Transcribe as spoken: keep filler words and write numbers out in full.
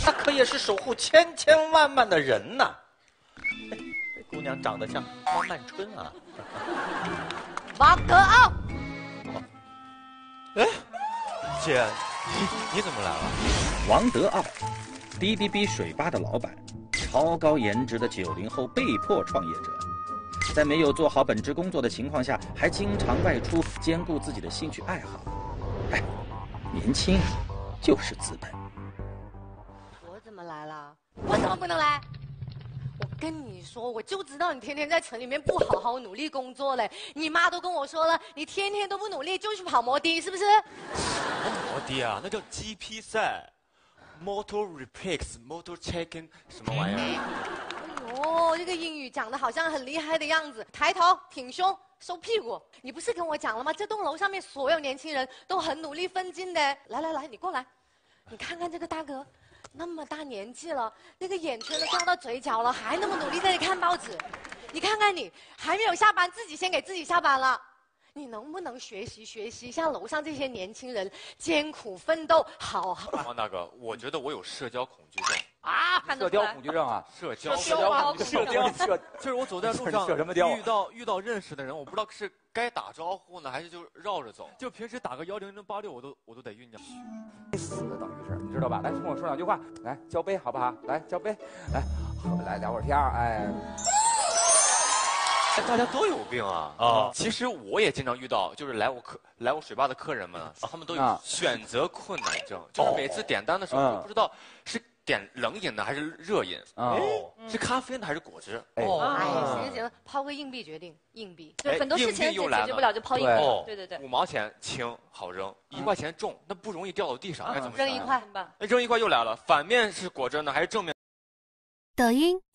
那可也是守护千千万万的人呐。哎，这姑娘长得像汪曼春啊。 王德傲。 哦，哎，姐，你你怎么来了？ 王德傲，滴滴滴水吧的老板，超高颜值的九零后被迫创业者。在没有做好本职工作的情况下，还经常外出兼顾自己的兴趣爱好。哎，年轻就是资本。 我怎么来了？我怎么不能来？我跟你说，我就知道你天天在城里面不好好努力工作嘞。你妈都跟我说了，你天天都不努力，就去跑摩的，是不是？ 什么摩的啊？那叫 G P 赛 ，Motor Repax Motor Checking 什么玩意儿？ 哦，这个英语讲的好像很厉害的样子。抬头，挺胸，收屁股。你不是跟我讲了吗？这栋楼上面所有年轻人都很努力奋进的。来来来，你过来，你看看这个大哥，那么大年纪了，那个眼圈都掉到嘴角了，还那么努力在那里看报纸。你看看你，还没有下班，自己先给自己下班了。你能不能学习学习，像楼上这些年轻人艰苦奋斗，好好。 王大哥，我觉得我有社交恐惧症啊，社交恐惧症啊， 社交社交恐惧社症， 社就是我走在路上社什么交？ 遇到遇到认识的人，我不知道是该打招呼呢，还是就绕着走。就平时打个幺零零八六，我都我都得酝酿。 死的等于是，你知道吧？来，跟我说两句话，来交杯好不好？来交杯，来，好，来聊会儿天儿，哎。 大家都有病啊！啊，其实我也经常遇到，就是来我客来我水吧的客人们，他们都有选择困难症，就是每次点单的时候就不知道是点冷饮呢还是热饮，哦，是咖啡呢还是果汁？ 哦，哎，行行，抛个硬币决定，硬币。 对，很多事情解决不了就抛硬币。对对对， 五毛钱轻好扔，一块钱重，那不容易掉到地上，该怎么扔一块吧？ 扔一块又来了，反面是果汁呢还是正面？ 抖音、